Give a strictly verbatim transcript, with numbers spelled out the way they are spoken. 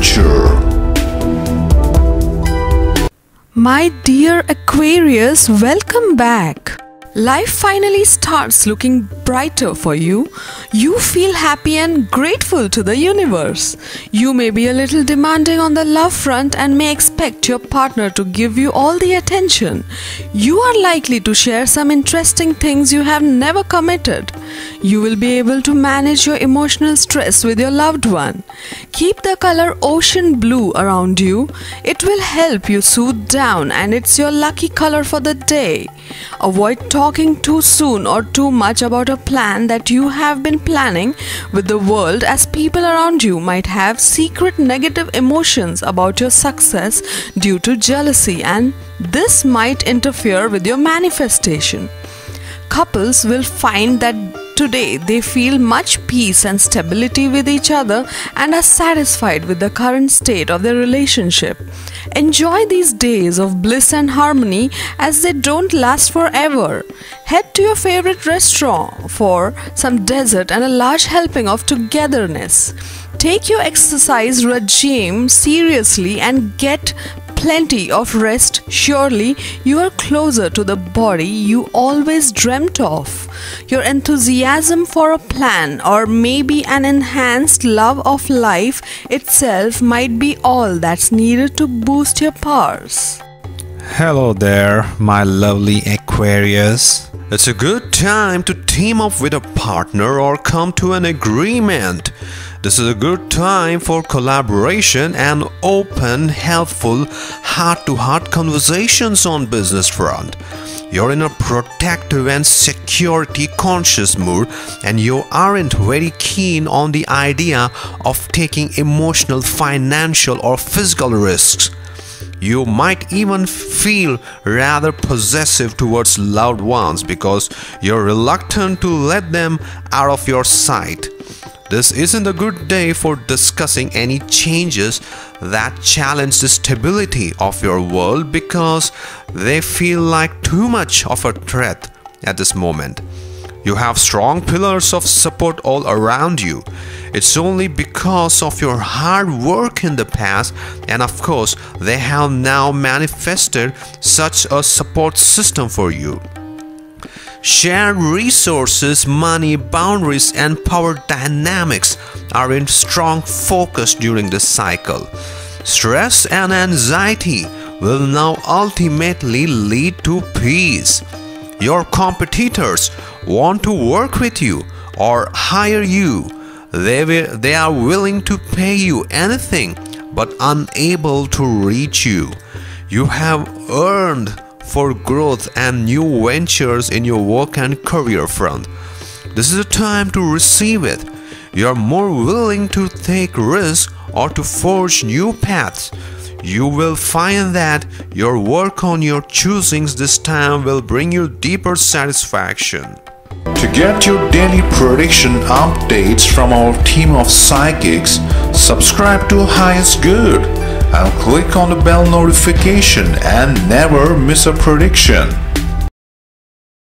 future. My dear Aquarius, welcome back. Life finally starts looking brighter for you. You feel happy and grateful to the universe. You may be a little demanding on the love front and may expect your partner to give you all the attention. You are likely to share some interesting things you have never committed. You will be able to manage your emotional stress with your loved one. Keep the color ocean blue around you. It will help you soothe down and it's your lucky color for the day. Avoid talking too soon or too much about a plan that you have been planning with the world, as people around you might have secret negative emotions about your success due to jealousy, and this might interfere with your manifestation. Couples will find that today they feel much peace and stability with each other and are satisfied with the current state of their relationship. Enjoy these days of bliss and harmony, as they don't last forever. Head to your favorite restaurant for some dessert and a large helping of togetherness. Take your exercise regime seriously and get plenty of rest. Surely you are closer to the body you always dreamt of. Your enthusiasm for a plan, or maybe an enhanced love of life itself, might be all that's needed to boost your powers. Hello there, my lovely Aquarius. It's a good time to team up with a partner or come to an agreement. This is a good time for collaboration and open, helpful, heart-to-heart conversations on business front. You're in a protective and security-conscious mood, and you aren't very keen on the idea of taking emotional, financial, or physical risks. You might even feel rather possessive towards loved ones because you're reluctant to let them out of your sight. This isn't a good day for discussing any changes that challenge the stability of your world, because they feel like too much of a threat at this moment. You have strong pillars of support all around you. It's only because of your hard work in the past, and of course they have now manifested such a support system for you. Shared resources, money, boundaries, and power dynamics are in strong focus during this cycle. Stress and anxiety will now ultimately lead to peace. Your competitors want to work with you or hire you. They, will, they are willing to pay you anything but unable to reach you. You have earned for growth and new ventures in your work and career front. This is a time to receive it. You are more willing to take risks or to forge new paths. You will find that your work on your choosings this time will bring you deeper satisfaction. To get your daily prediction updates from our team of psychics, subscribe to Highest Good and click on the bell notification and never miss a prediction.